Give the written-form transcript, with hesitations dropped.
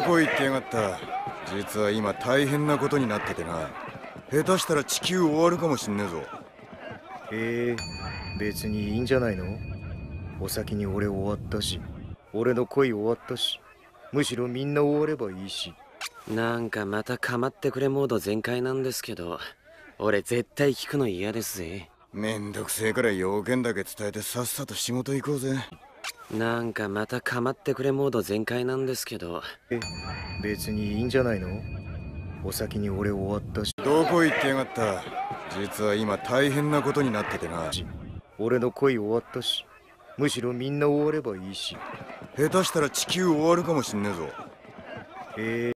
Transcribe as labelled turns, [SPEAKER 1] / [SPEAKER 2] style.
[SPEAKER 1] こ行ってやがった。実は今大変なことになっててな。下手したら地球終わるかもしんねえぞ。
[SPEAKER 2] 別にいいんじゃないの？お先に俺終わったし、俺の恋終わったし、むしろみんな終わればいいし。
[SPEAKER 3] なんかまた構ってくれモード全開なんですけど、俺絶対聞くの嫌ですぜ。
[SPEAKER 1] めんどくせえから要件だけ伝えてさっさと仕事行こうぜ。
[SPEAKER 3] なんかまた構ってくれモード全開なんですけど。
[SPEAKER 2] 別にいいんじゃないの？お先に俺終わったし。
[SPEAKER 1] どこ行ってやがった。実は今大変なことになっててな。
[SPEAKER 2] 俺の恋終わったし、むしろみんな終わればいいし。
[SPEAKER 1] 下手したら地球終わるかもしんねえぞ。